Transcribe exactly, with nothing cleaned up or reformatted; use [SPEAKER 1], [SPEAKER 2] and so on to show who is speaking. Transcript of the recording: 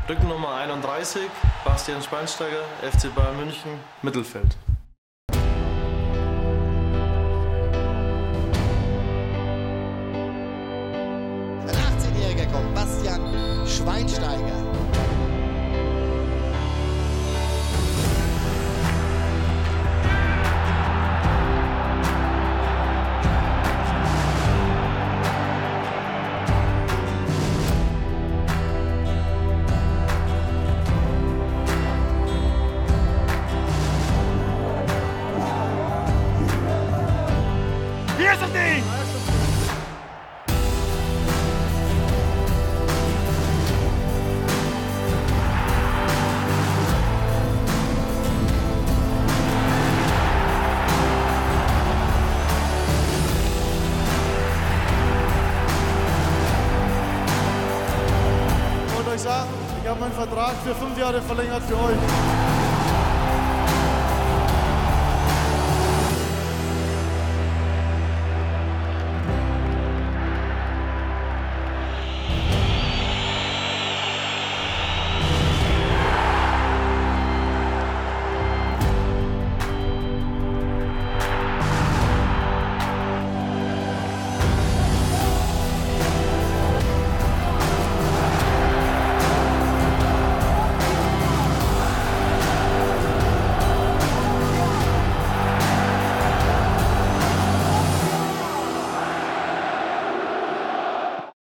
[SPEAKER 1] Rückennummer einunddreißig, Bastian Schweinsteiger, F C Bayern München, Mittelfeld.
[SPEAKER 2] Ein achtzehnjähriger kommt, Bastian Schweinsteiger.
[SPEAKER 3] Hier ist das Ding!
[SPEAKER 4] Ich wollte euch sagen, ich habe meinen Vertrag für fünf Jahre verlängert für euch.